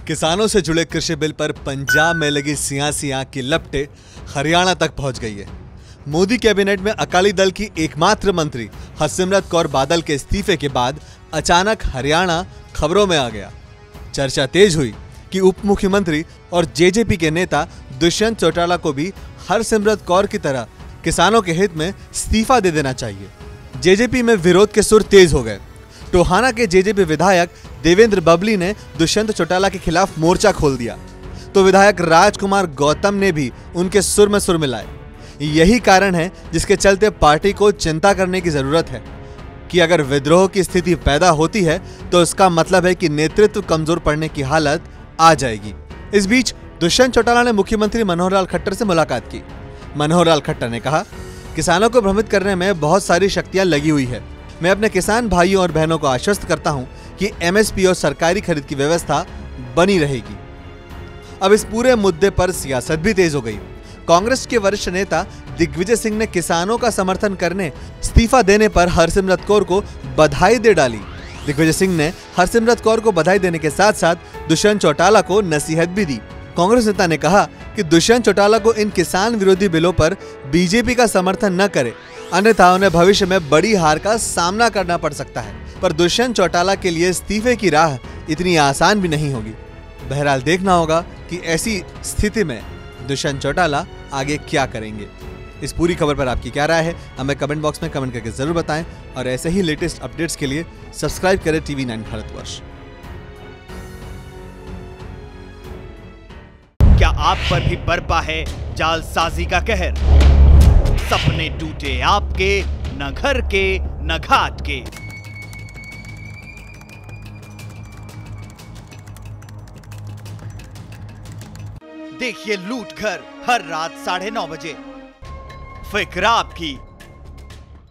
किसानों से जुड़े कृषि बिल पर पंजाब में लगी सियासी आग की लपटें हरियाणा तक पहुंच गई है। मोदी कैबिनेट में अकाली दल की एकमात्र मंत्री हरसिमरत कौर बादल के इस्तीफे के बाद अचानक हरियाणा खबरों में आ गया। चर्चा तेज हुई कि उप मुख्यमंत्री और जेजेपी के नेता दुष्यंत चौटाला को भी हरसिमरत कौर की तरह किसानों के हित में इस्तीफा दे देना चाहिए। जेजेपी में विरोध के सुर तेज हो गए। टोहाना के जेजेपी विधायक देवेंद्र बबली ने दुष्यंत चौटाला के खिलाफ मोर्चा खोल दिया, तो विधायक राजकुमार गौतम ने भी उनके सुर में सुर मिलाए। यही कारण है जिसके चलते पार्टी को चिंता करने की जरूरत है कि अगर विद्रोह की स्थिति पैदा होती है तो इसका मतलब है कि नेतृत्व कमजोर पड़ने की हालत आ जाएगी। इस बीच दुष्यंत चौटाला ने मुख्यमंत्री मनोहर लाल खट्टर से मुलाकात की। मनोहर लाल खट्टर ने कहा, किसानों को भ्रमित करने में बहुत सारी शक्तियां लगी हुई है। मैं अपने किसान भाइयों और बहनों को आश्वस्त करता हूं कि एमएसपी और सरकारी खरीद की व्यवस्था बनी रहेगी। अब इस पूरे मुद्दे पर सियासत भी तेज हो गई। कांग्रेस के वरिष्ठ नेता दिग्विजय सिंह ने किसानों का समर्थन करने इस्तीफा देने पर हरसिमरत कौर को बधाई दे डाली। दिग्विजय सिंह ने हरसिमरत कौर को बधाई देने के साथ साथ दुष्यंत चौटाला को नसीहत भी दी। कांग्रेस नेता ने कहा कि दुष्यंत चौटाला को इन किसान विरोधी बिलों पर बीजेपी का समर्थन न करे, अन्यथा उन्हें भविष्य में बड़ी हार का सामना करना पड़ सकता है। पर दुष्यंत चौटाला के लिए इस्तीफे की राह इतनी आसान भी नहीं होगी। बहरहाल देखना होगा कि ऐसी स्थिति में दुष्यंत चौटाला आगे क्या करेंगे। इस पूरी खबर पर आपकी क्या राय है, हमें कमेंट बॉक्स में कमेंट करके जरूर बताएं और ऐसे ही लेटेस्ट अपडेट्स के लिए सब्सक्राइब करें TV9 भारतवर्ष। क्या आप पर भी बरपा है जालसाजी का कहर? सपने टूटे आपके, न घर के न घाट के। देखिए लूट घर हर रात 9:30 बजे। फिक्र आपकी,